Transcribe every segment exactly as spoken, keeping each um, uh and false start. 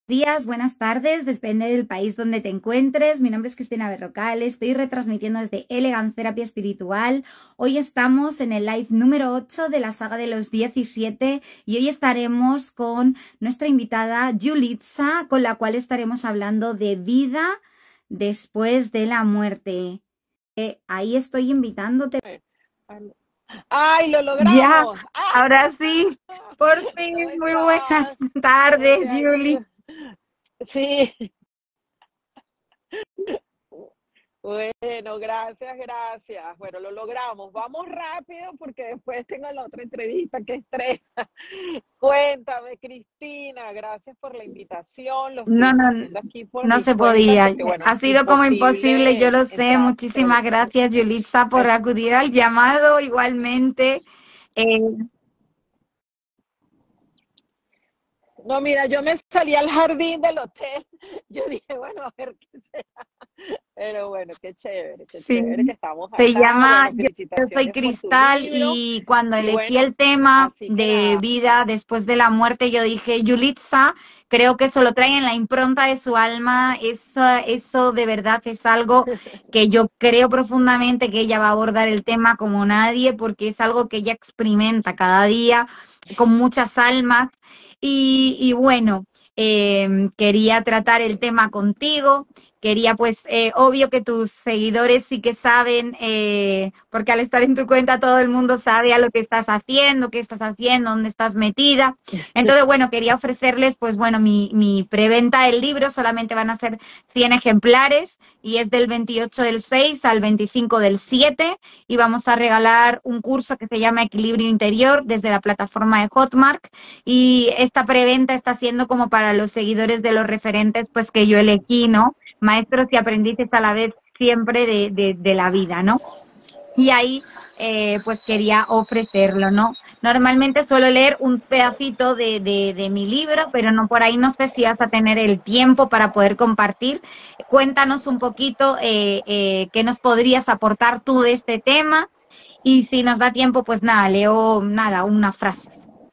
días, buenas tardes, depende del país donde te encuentres. Mi nombre es Cristina Berrocal, estoy retransmitiendo desde Elegant Therapy Espiritual. Hoy estamos en el live número ocho de la saga de los diecisiete y hoy estaremos con nuestra invitada Yulitza, con la cual estaremos hablando de vida después de la muerte. Eh, ahí estoy invitándote. ¡Ay, lo Ya, logramos! ¡Ah! ahora sí, por fin, ¿Cómo muy buenas estás? ¿Cómo tardes, te ha Yuli. ido? Sí, bueno, gracias, gracias. Bueno, lo logramos. Vamos rápido porque después tengo la otra entrevista que estresa. Cuéntame, Cristina, gracias por la invitación. Lo No, estuvimos no, haciendo aquí por no mi se cuenta podía. porque, bueno, Ha sido como imposible, yo imposible lo sé. entrar, pero Muchísimas lo- gracias, Yulitza, por ay, acudir al llamado igualmente. Eh, no, mira, yo me salí al jardín del hotel. Yo dije, bueno, a ver qué será. Pero bueno, qué chévere, qué Sí, chévere que estamos se acá. llama Bueno, Yo, yo soy felicitaciones por tu Cristal libro. y cuando Y elegí bueno, el tema así que de nada. vida después de la muerte, yo dije, Yulitza, creo que eso lo trae en la impronta de su alma, eso, eso de verdad es algo que yo creo profundamente que ella va a abordar el tema como nadie, porque es algo que ella experimenta cada día con muchas almas. Y, y bueno, eh, quería tratar el tema contigo. Quería, pues, eh, obvio que tus seguidores sí que saben, eh, porque al estar en tu cuenta todo el mundo sabe a lo que estás haciendo, qué estás haciendo, dónde estás metida. Entonces, bueno, quería ofrecerles, pues, bueno, mi, mi preventa del libro, solamente van a ser cien ejemplares y es del veintiocho del seis al veinticinco del siete y vamos a regalar un curso que se llama Equilibrio Interior desde la plataforma de Hotmart y esta preventa está siendo como para los seguidores de los referentes, pues, que yo elegí, ¿no? Maestros y aprendices a la vez siempre de, de, de la vida, ¿no? Y ahí, eh, pues quería ofrecerlo, ¿no? Normalmente suelo leer un pedacito de, de, de mi libro, pero no por ahí no sé si vas a tener el tiempo para poder compartir. Cuéntanos un poquito eh, eh, qué nos podrías aportar tú de este tema y si nos da tiempo, pues nada, leo nada, una frase.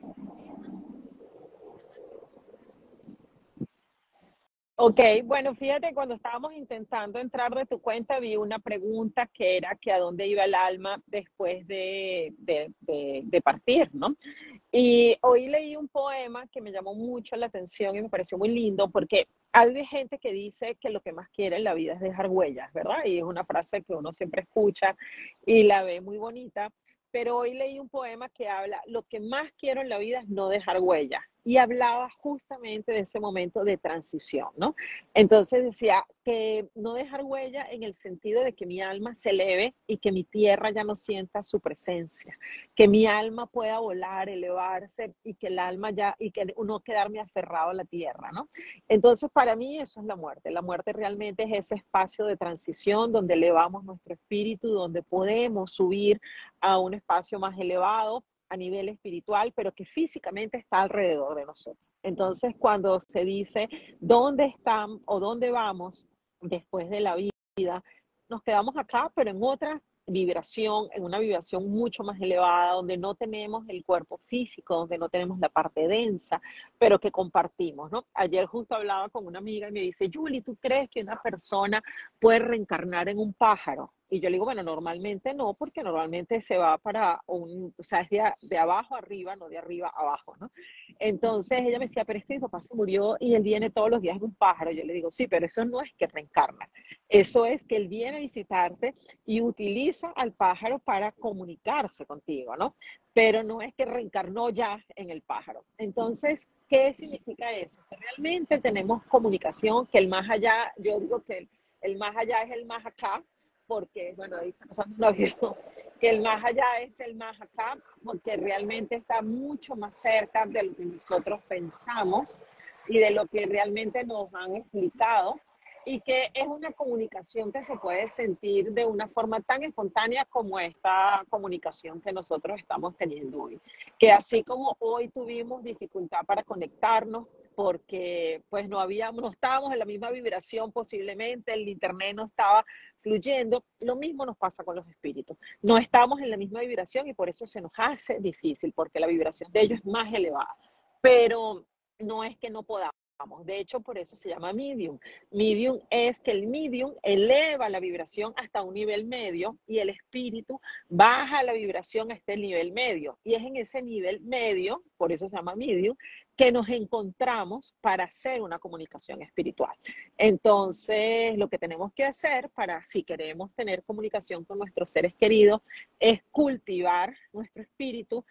Ok, bueno, fíjate, cuando estábamos intentando entrar de tu cuenta, vi una pregunta que era que a dónde iba el alma después de, de, de, de partir, ¿no? Y hoy leí un poema que me llamó mucho la atención y me pareció muy lindo porque hay gente que dice que lo que más quiere en la vida es dejar huellas, ¿verdad? Y es una frase que uno siempre escucha y la ve muy bonita. Pero hoy leí un poema que habla, lo que más quiero en la vida es no dejar huellas. Y hablaba justamente de ese momento de transición, ¿no? Entonces decía que no dejar huella en el sentido de que mi alma se eleve y que mi tierra ya no sienta su presencia, que mi alma pueda volar, elevarse y que el alma ya, y que uno quedarme aferrado a la tierra, ¿no? Entonces para mí eso es la muerte. La muerte realmente es ese espacio de transición donde elevamos nuestro espíritu, donde podemos subir a un espacio más elevado a nivel espiritual, pero que físicamente está alrededor de nosotros. Entonces, cuando se dice dónde están o dónde vamos después de la vida, nos quedamos acá, pero en otra vibración, en una vibración mucho más elevada, donde no tenemos el cuerpo físico, donde no tenemos la parte densa, pero que compartimos, ¿no? Ayer justo hablaba con una amiga y me dice, Julie, ¿tú crees que una persona puede reencarnar en un pájaro? Y yo le digo, bueno, normalmente no, porque normalmente se va para un, o sea, es de, de abajo arriba, no de arriba abajo, ¿no? Entonces ella me decía, pero es que mi papá se murió y él viene todos los días en un pájaro. Yo le digo, sí, pero eso no es que reencarna. Eso es que él viene a visitarte y utiliza al pájaro para comunicarse contigo, ¿no? Pero no es que reencarnó ya en el pájaro. Entonces, ¿qué significa eso? Que realmente tenemos comunicación, que el más allá, yo digo que el, el más allá es el más acá, porque, bueno, ahí está pasando un avión, que el más allá es el más acá, porque realmente está mucho más cerca de lo que nosotros pensamos y de lo que realmente nos han explicado, y que es una comunicación que se puede sentir de una forma tan espontánea como esta comunicación que nosotros estamos teniendo hoy. Que así como hoy tuvimos dificultad para conectarnos, porque pues no habíamos, no estábamos en la misma vibración posiblemente, el internet no estaba fluyendo, lo mismo nos pasa con los espíritus. No estamos en la misma vibración y por eso se nos hace difícil, porque la vibración de ellos es más elevada. Pero no es que no podamos, De hecho, por eso se llama medium. Medium es que el medium eleva la vibración hasta un nivel medio y el espíritu baja la vibración a este nivel medio. Y es en ese nivel medio, por eso se llama medium, que nos encontramos para hacer una comunicación espiritual. Entonces, lo que tenemos que hacer para, si queremos tener comunicación con nuestros seres queridos, es cultivar nuestro espíritu,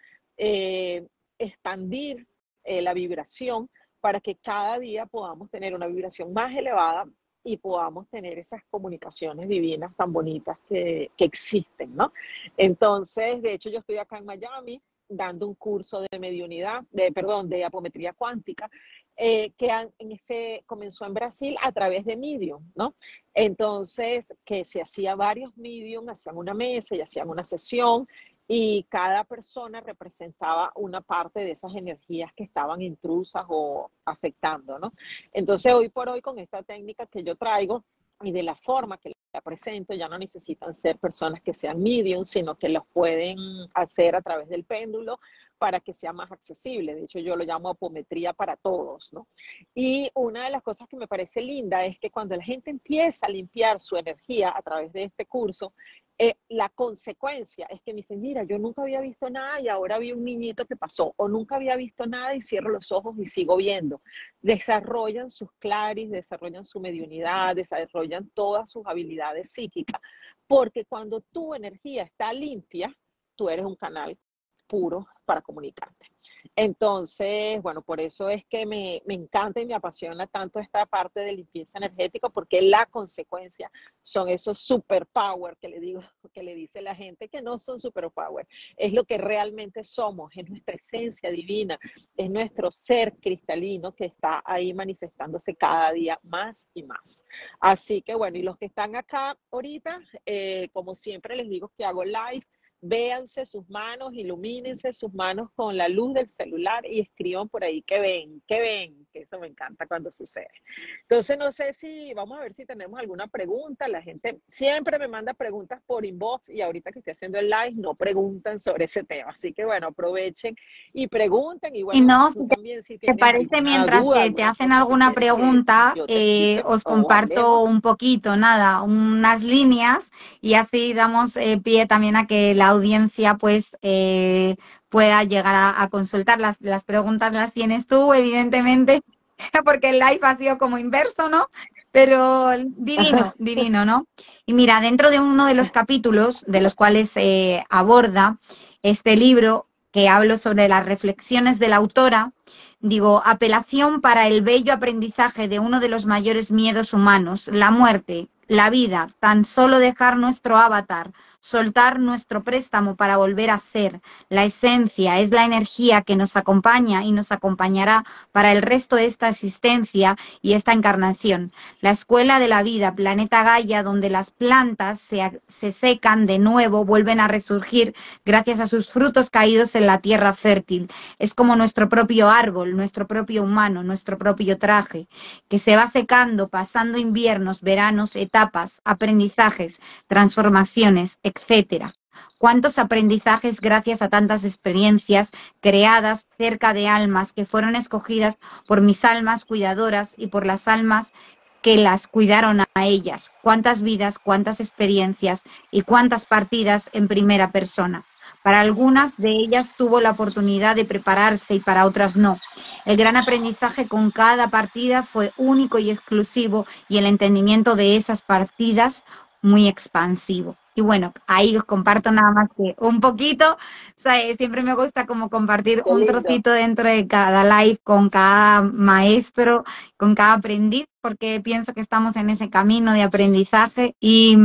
eh, expandir eh, la vibración, para que cada día podamos tener una vibración más elevada y podamos tener esas comunicaciones divinas tan bonitas que, que existen, ¿no? Entonces, de hecho, yo estoy acá en Miami dando un curso de mediunidad, de, perdón, de apometría cuántica, eh, que en ese, comenzó en Brasil a través de Medium, ¿no? Entonces, que se hacía varios Medium, hacían una mesa y hacían una sesión, y cada persona representaba una parte de esas energías que estaban intrusas o afectando, ¿no? Entonces, hoy por hoy, con esta técnica que yo traigo y de la forma que la presento, ya no necesitan ser personas que sean medium, sino que los pueden hacer a través del péndulo para que sea más accesible. De hecho, yo lo llamo apometría para todos, ¿no? Y una de las cosas que me parece linda es que cuando la gente empieza a limpiar su energía a través de este curso, Eh, la consecuencia es que me dicen, mira, yo nunca había visto nada y ahora vi un niñito que pasó, o nunca había visto nada y cierro los ojos y sigo viendo. Desarrollan sus claris, desarrollan su mediunidad, desarrollan todas sus habilidades psíquicas, porque cuando tu energía está limpia, tú eres un canal puro para comunicarte. Entonces, bueno, por eso es que me, me encanta y me apasiona tanto esta parte de limpieza energética, porque la consecuencia son esos superpower que le digo, que le dice la gente que no son superpower, es lo que realmente somos, es nuestra esencia divina, es nuestro ser cristalino que está ahí manifestándose cada día más y más. Así que bueno, y los que están acá ahorita, eh, como siempre les digo que hago live, véanse sus manos, ilumínense sus manos con la luz del celular y escriban por ahí qué ven, qué ven, que eso me encanta cuando sucede. Entonces, no sé si, vamos a ver si tenemos alguna pregunta. La gente siempre me manda preguntas por inbox y ahorita que estoy haciendo el live no preguntan sobre ese tema. Así que, bueno, aprovechen y pregunten. Y bueno, Y no, tú si te, también si te tienes parece, alguna mientras duda, que te alguna hacen cosa que alguna quieres que pregunta, yo te eh, explique os o comparto hablemos. un poquito, nada, unas líneas y así damos eh, pie también a que la audiencia pues eh, pueda llegar a, a consultar. Las, las preguntas las tienes tú, evidentemente, porque el live ha sido como inverso, ¿no? Pero divino, divino, ¿no? Y mira, dentro de uno de los capítulos de los cuales eh, aborda este libro, que hablo sobre las reflexiones de la autora, digo, apelación para el bello aprendizaje de uno de los mayores miedos humanos, la muerte, la vida, tan solo dejar nuestro avatar, soltar nuestro préstamo para volver a ser. La esencia es la energía que nos acompaña y nos acompañará para el resto de esta existencia y esta encarnación. La escuela de la vida, planeta Gaia, donde las plantas se, se secan de nuevo, vuelven a resurgir gracias a sus frutos caídos en la tierra fértil. Es como nuestro propio árbol, nuestro propio humano, nuestro propio traje, que se va secando, pasando inviernos, veranos, etapas, aprendizajes, transformaciones, etcétera. ¿Cuántos aprendizajes gracias a tantas experiencias creadas cerca de almas que fueron escogidas por mis almas cuidadoras y por las almas que las cuidaron a ellas? ¿Cuántas vidas, cuántas experiencias y cuántas partidas en primera persona? Para algunas de ellas tuvo la oportunidad de prepararse y para otras no. El gran aprendizaje con cada partida fue único y exclusivo y el entendimiento de esas partidas muy expansivo. Y bueno, ahí os comparto nada más que un poquito. O sea, siempre me gusta como compartir Qué un lindo. trocito dentro de cada live con cada maestro, con cada aprendiz, porque pienso que estamos en ese camino de aprendizaje y,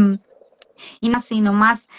y no sino más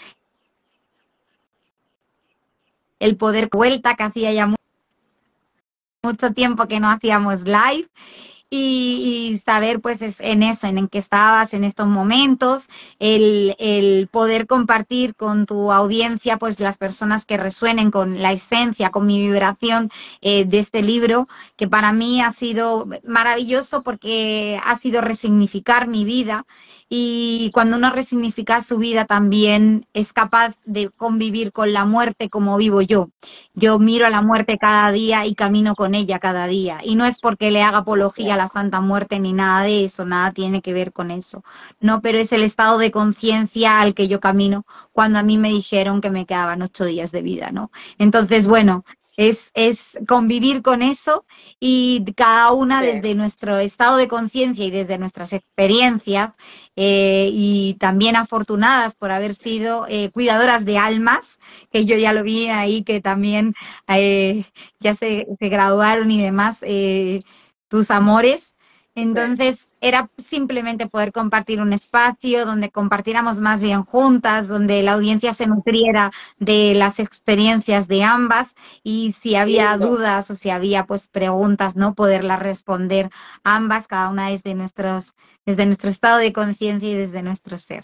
el poder vuelta, que hacía ya mucho tiempo que no hacíamos live. Y, y saber pues es en eso, en, en que estabas en estos momentos, el, el poder compartir con tu audiencia pues las personas que resuenen con la esencia, con mi vibración eh, de este libro, que para mí ha sido maravilloso porque ha sido resignificar mi vida. Y cuando uno resignifica su vida también es capaz de convivir con la muerte como vivo yo. Yo miro a la muerte cada día y camino con ella cada día. Y no es porque le haga apología a la Santa Muerte ni nada de eso, nada tiene que ver con eso, no, pero es el estado de conciencia al que yo camino cuando a mí me dijeron que me quedaban ocho días de vida, ¿no? Entonces, bueno, es, es convivir con eso y cada una Sí. desde nuestro estado de conciencia y desde nuestras experiencias eh, y también afortunadas por haber sido eh, cuidadoras de almas, que yo ya lo vi ahí, que también eh, ya se, se graduaron y demás, eh, tus amores. Sí. Entonces era simplemente poder compartir un espacio donde compartiéramos más bien juntas, donde la audiencia se nutriera de las experiencias de ambas y si había Lindo. dudas o si había pues preguntas, ¿no? Poderlas responder ambas, cada una desde nuestros, desde nuestro estado de conciencia y desde nuestro ser.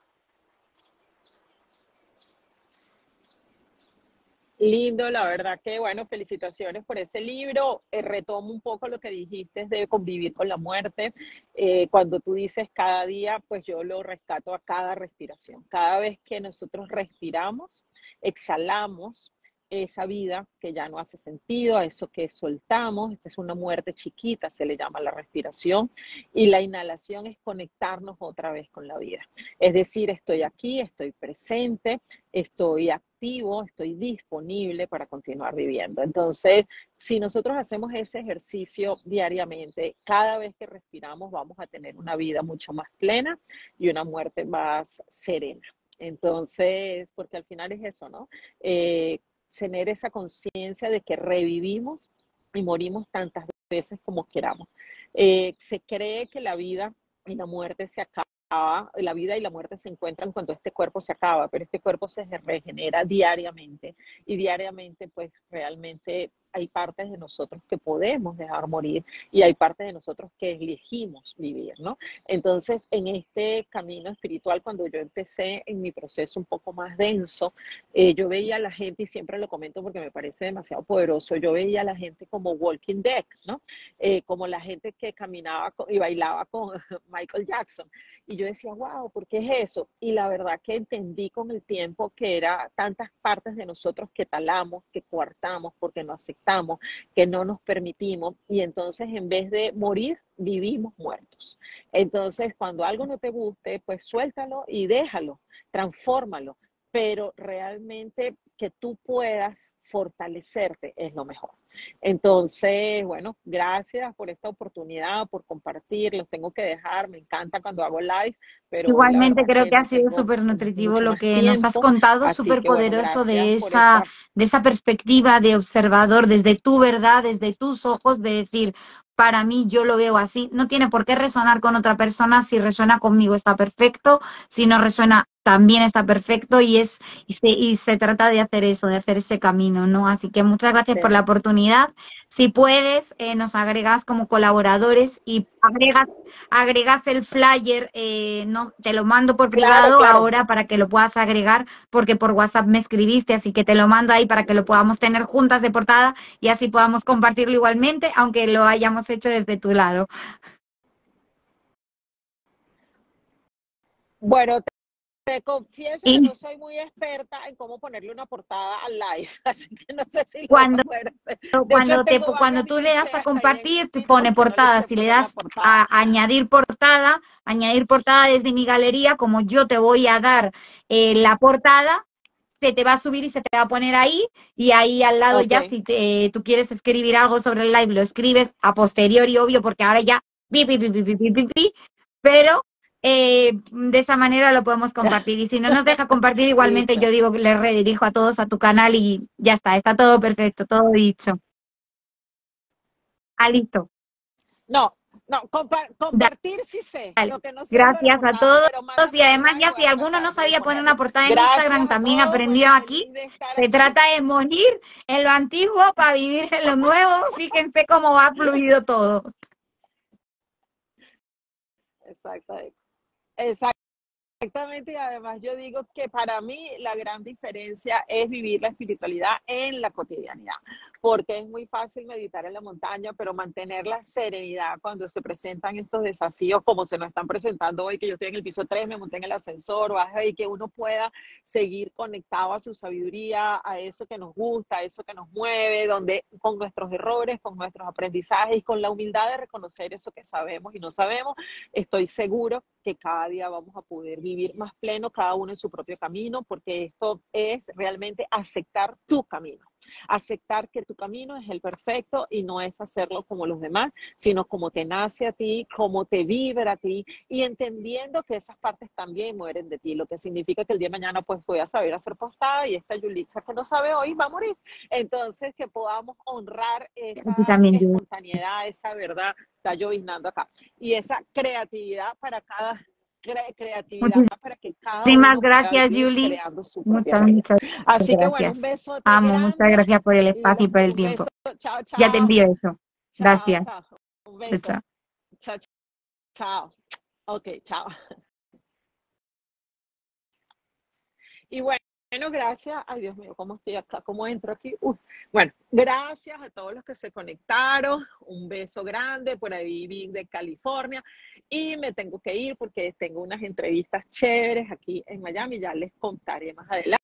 Lindo, la verdad que, bueno, felicitaciones por ese libro. Eh, retomo un poco lo que dijiste de convivir con la muerte. Eh, cuando tú dices cada día, pues yo lo rescato a cada respiración. Cada vez que nosotros respiramos, exhalamos esa vida que ya no hace sentido, a eso que soltamos. Esta es una muerte chiquita, se le llama la respiración. Y la inhalación es conectarnos otra vez con la vida. Es decir, estoy aquí, estoy presente, estoy activo, estoy disponible para continuar viviendo. Entonces, si nosotros hacemos ese ejercicio diariamente, cada vez que respiramos vamos a tener una vida mucho más plena y una muerte más serena. Entonces, porque al final es eso, ¿no? Eh, tener esa conciencia de que revivimos y morimos tantas veces como queramos. Eh, se cree que la vida y la muerte se acaban. La vida y la muerte se encuentran cuando este cuerpo se acaba, pero este cuerpo se regenera diariamente y diariamente pues realmente hay partes de nosotros que podemos dejar morir y hay partes de nosotros que elegimos vivir, ¿no? Entonces, en este camino espiritual, cuando yo empecé en mi proceso un poco más denso, eh, yo veía a la gente, y siempre lo comento porque me parece demasiado poderoso, yo veía a la gente como Walking Dead, ¿no? Eh, como la gente que caminaba con, y bailaba con Michael Jackson. Y yo decía, wow, ¿por qué es eso? Y la verdad que entendí con el tiempo que era tantas partes de nosotros que talamos, que coartamos, porque no aceptamos, que no nos permitimos. Y entonces en vez de morir, vivimos muertos. Entonces, cuando algo no te guste, pues suéltalo y déjalo, transfórmalo. Pero realmente que tú puedas fortalecerte es lo mejor. Entonces, bueno, gracias por esta oportunidad, por compartir. Los tengo que dejar, me encanta cuando hago live, pero hoy la Igualmente verdad creo que que ha no sido tengo súper nutritivo mucho lo más que nos has tiempo. contado, Así súper que, bueno, poderoso gracias de por esa, esta. de esa perspectiva de observador, desde tu verdad, desde tus ojos, de decir, para mí yo lo veo así. No tiene por qué resonar con otra persona, si resuena conmigo está perfecto, si no resuena también está perfecto y es y se, y se trata de hacer eso, de hacer ese camino, ¿no? Así que muchas gracias Sí. por la oportunidad. Si puedes, eh, nos agregas como colaboradores y agregas agregas el flyer, eh, no, te lo mando por Claro, privado claro. ahora para que lo puedas agregar, porque por WhatsApp me escribiste, así que te lo mando ahí para que lo podamos tener juntas de portada y así podamos compartirlo igualmente, aunque lo hayamos hecho desde tu lado. Bueno, te confieso que Y no soy muy experta en cómo ponerle una portada al live, así que no sé si lo voy a cuando poder hacer. De hecho, Cuando, te, tengo cuando varias tú le das a limpias ahí en compartir, te TikTok pone que no les portada. sé Si le poner la das portada. a añadir portada, añadir portada desde mi galería, como yo te voy a dar eh, la portada, se te va a subir y se te va a poner ahí, y ahí al lado Ok, ya, si te, eh, tú quieres escribir algo sobre el live, lo escribes a posteriori, obvio, porque ahora ya, pi, pi, pi, pi, pi, pi, pi, pi, pero eh, de esa manera lo podemos compartir. Y si no nos deja compartir, igualmente yo listo. digo que le redirijo a todos a tu canal y ya está, está todo perfecto, todo dicho. Ah, listo. No, no, compa compartir sí sé, Dale. lo que no sé es lo de Gracias a portada, todos. pero Y mándame el además mensaje y ya voy si a alguno no tratar de sabía poner una ponerlo. portada en Gracias Instagram, a también todos, bueno, aprendió aquí. feliz de estar Se aquí. trata de morir en lo antiguo para vivir en lo nuevo. Fíjense cómo va fluido todo. Exactamente. Exactamente, y además yo digo que para mí la gran diferencia es vivir la espiritualidad en la cotidianidad, porque es muy fácil meditar en la montaña, pero mantener la serenidad cuando se presentan estos desafíos como se nos están presentando hoy, que yo estoy en el piso tres, me monté en el ascensor, baja, y que uno pueda seguir conectado a su sabiduría, a eso que nos gusta, a eso que nos mueve, donde con nuestros errores, con nuestros aprendizajes y con la humildad de reconocer eso que sabemos y no sabemos, estoy seguro que cada día vamos a poder vivir más pleno, cada uno en su propio camino, porque esto es realmente aceptar tu camino. Aceptar que tu camino es el perfecto y no es hacerlo como los demás, sino como te nace a ti, como te vibra a ti, y entendiendo que esas partes también mueren de ti, lo que significa que el día de mañana pues voy a saber hacer postada y esta Yulitza que no sabe hoy va a morir. Entonces que podamos honrar A esa también, Julie. espontaneidad, esa verdad, está lloviznando acá, y esa creatividad para cada cre creatividad para que cada Muchísimas uno pueda gracias, vivir Julie. creando su propia Muchas, realidad. muchas Así que bueno, un gracias. besote Amo, muchas grande gracias por el y espacio y por el un beso. tiempo. Chao, Ya te chao. envío eso. Chao, Gracias. chao. Un Chao, beso. chao. Chao, chao. Ok, chao. Y bueno, gracias. Ay, Dios mío, ¿cómo estoy acá? ¿Cómo entro aquí? Uy. Bueno, gracias a todos los que se conectaron. Un beso grande por ahí, Vic de California. Y me tengo que ir porque tengo unas entrevistas chéveres aquí en Miami. Ya les contaré más adelante.